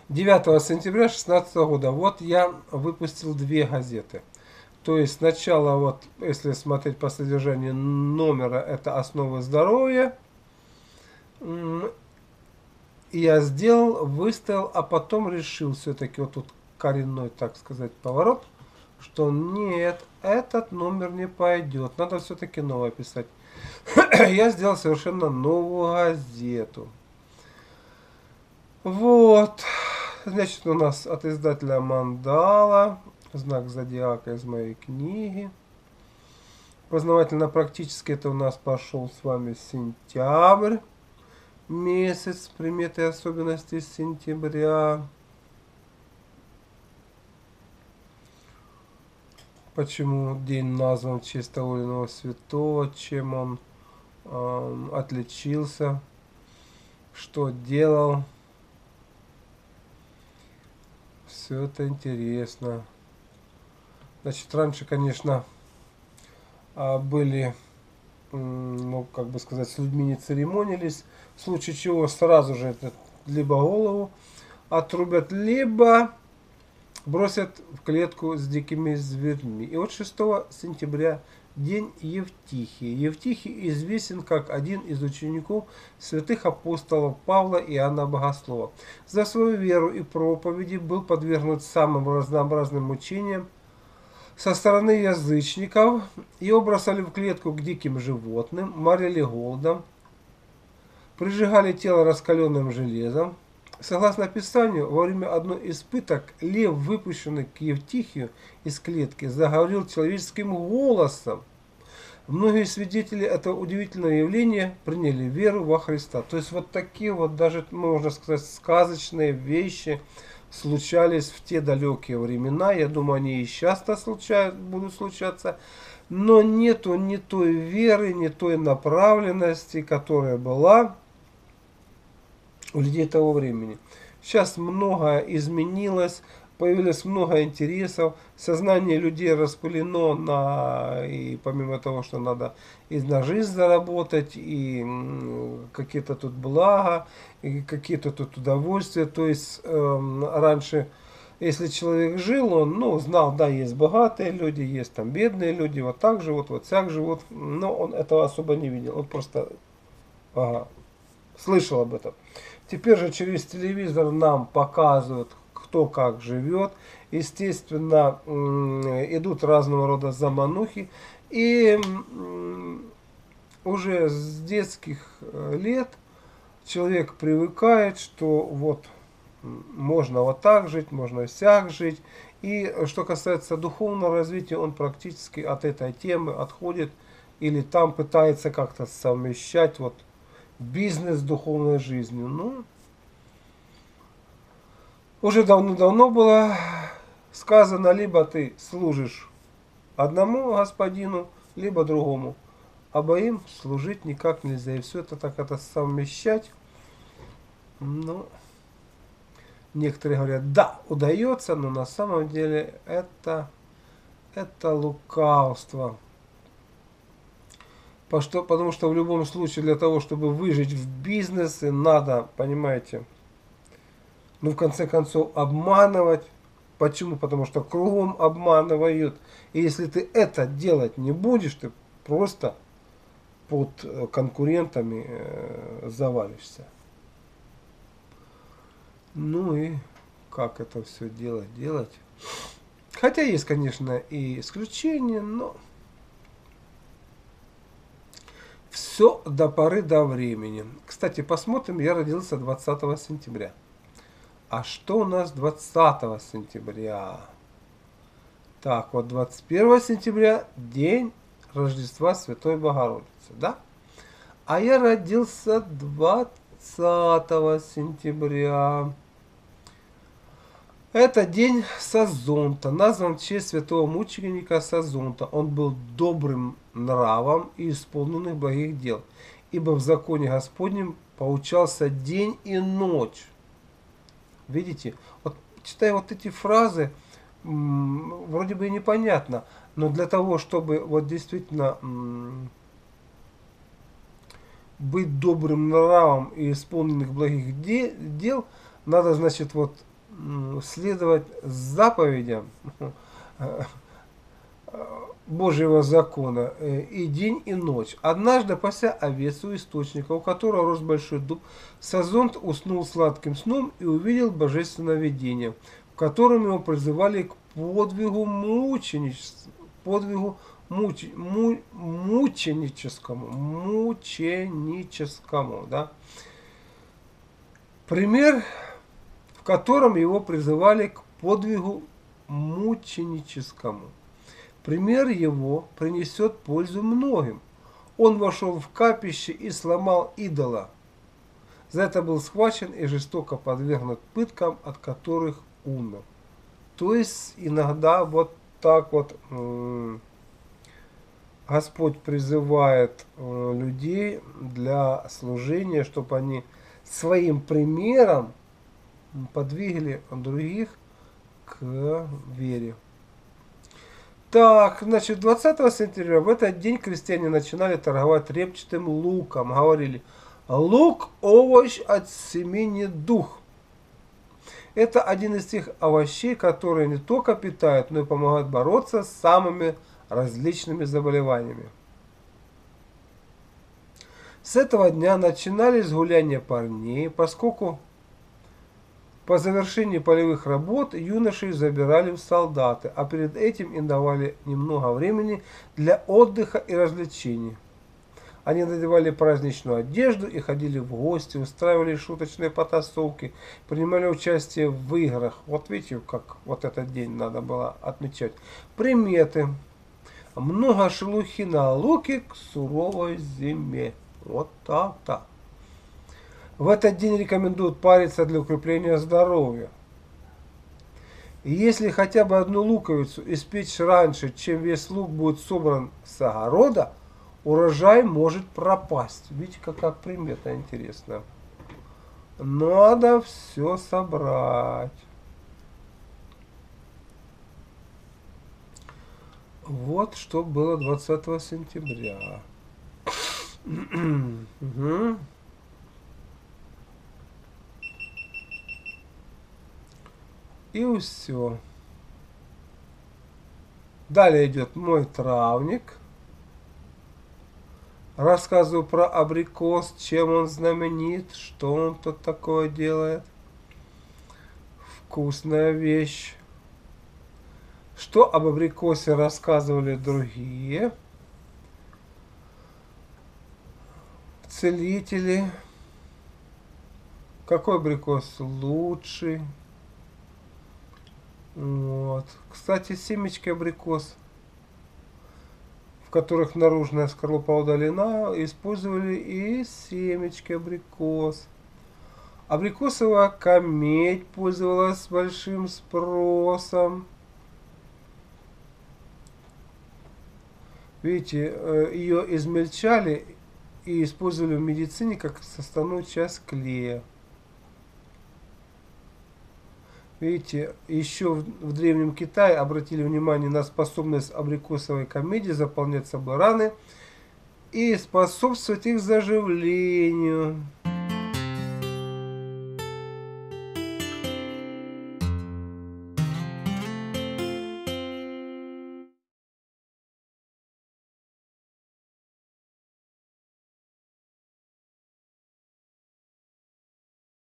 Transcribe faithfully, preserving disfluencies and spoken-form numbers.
девятого сентября две тысячи шестнадцатого года. Вот я выпустил две газеты. То есть сначала, вот, если смотреть по содержанию номера, это «Основы здоровья». Я сделал, выставил, а потом решил все-таки, вот тут коренной, так сказать, поворот, что нет, этот номер не пойдет. Надо все-таки новое писать. Я сделал совершенно новую газету. Вот. Значит, у нас от издателя Мандала. Знак зодиака из моей книги. Познавательно-практически это у нас пошел с вами сентябрь. Месяц. Приметы и особенности сентября. Почему день назван в честь того или иного святого, чем он э, отличился, что делал. Все это интересно. Значит, раньше, конечно, были, ну, как бы сказать, с людьми не церемонились, в случае чего сразу же это либо голову отрубят, либо бросят в клетку с дикими зверьми. И вот шестого сентября день Евтихии. Евтихий известен как один из учеников святых апостолов Павла и Иоанна Богослова. За свою веру и проповеди был подвергнут самым разнообразным мучениям со стороны язычников. Его бросали в клетку к диким животным, морили голодом, прижигали тело раскаленным железом. Согласно Писанию, во время одной из пыток лев, выпущенный к Евтихию из клетки, заговорил человеческим голосом. Многие свидетели этого удивительного явления приняли веру во Христа. То есть вот такие вот даже, можно сказать, сказочные вещи случались в те далекие времена. Я думаю, они и часто случаются, будут случаться. Но нету ни той веры, ни той направленности, которая была у людей того времени. Сейчас многое изменилось, появилось много интересов, сознание людей распылено на, и помимо того, что надо и на жизнь заработать, и какие-то тут блага, и какие-то тут удовольствия. То есть э, раньше, если человек жил, он, ну, знал, да, есть богатые люди, есть там бедные люди, вот так живут, вот так живут, но он этого особо не видел, он просто ага, слышал об этом. Теперь же через телевизор нам показывают, кто как живет. Естественно, идут разного рода заманухи. И уже с детских лет человек привыкает, что вот можно вот так жить, можно сяк жить. И что касается духовного развития, он практически от этой темы отходит или там пытается как-то совмещать вот бизнес с духовной жизнью. Ну, уже давно-давно было сказано, либо ты служишь одному господину, либо другому. Обоим служить никак нельзя. И все это так это совмещать. Ну, некоторые говорят, да, удается, но на самом деле это, это лукавство. Потому что в любом случае для того, чтобы выжить в бизнесе, надо, понимаете, ну в конце концов обманывать. Почему? Потому что кругом обманывают. И если ты это делать не будешь, ты просто под конкурентами завалишься. Ну и как это все делать? Делать? Хотя есть, конечно, и исключения, но все до поры до времени. Кстати, посмотрим, я родился двадцатого сентября. А что у нас двадцатого сентября? Так, вот двадцать первого сентября день Рождества Святой Богородицы, да? А я родился двадцатого сентября. Это день Сазонта, назван в честь святого мученика Сазонта. Он был добрым нравом и исполненных благих дел, ибо в законе Господнем поучался день и ночь. Видите, вот читая вот эти фразы, вроде бы и непонятно, но для того, чтобы вот действительно быть добрым нравом и исполненных благих дел, надо, значит, вот следовать заповедям Божьего закона и день, и ночь. Однажды, пася овец у источника, у которого рос большой дуб, Сазонт уснул сладким сном и увидел божественное видение, в котором его призывали к подвигу мученичеству, подвигу муч, му, мученическому, мученическому, да. Пример, в котором его призывали к подвигу мученическому. Пример его принесет пользу многим. Он вошел в капище и сломал идола. За это был схвачен и жестоко подвергнут пыткам, от которых умер. То есть иногда вот так вот э, Господь призывает э, людей для служения, чтобы они своим примером подвигли других к вере. Так, значит, двадцатого сентября в этот день крестьяне начинали торговать репчатым луком. Говорили, лук – овощ от семени дух. Это один из тех овощей, которые не только питают, но и помогают бороться с самыми различными заболеваниями. С этого дня начинались гуляния парней, поскольку по завершении полевых работ юношей забирали в солдаты, а перед этим им давали немного времени для отдыха и развлечений. Они надевали праздничную одежду и ходили в гости, устраивали шуточные потасовки, принимали участие в играх. Вот видите, как вот этот день надо было отмечать. Приметы. Много шелухи на луке к суровой зиме. Вот так-то. В этот день рекомендуют париться для укрепления здоровья. И если хотя бы одну луковицу испечь раньше, чем весь лук будет собран с огорода, урожай может пропасть. Видите, какая примета интересная. Надо все собрать. Вот что было двадцатого сентября. Угу. И все. Далее идет мой травник. Рассказываю про абрикос, чем он знаменит, что он тут такое делает. Вкусная вещь. Что об абрикосе рассказывали другие целители. Какой абрикос лучший. Вот. Кстати, семечки абрикос, в которых наружная скорлупа удалена, использовали и семечки абрикос. Абрикосовая камедь пользовалась большим спросом. Видите, ее измельчали и использовали в медицине как составную часть клея. Видите, еще в, в Древнем Китае обратили внимание на способность абрикосовой камедии заполнять собой раны и способствовать их заживлению.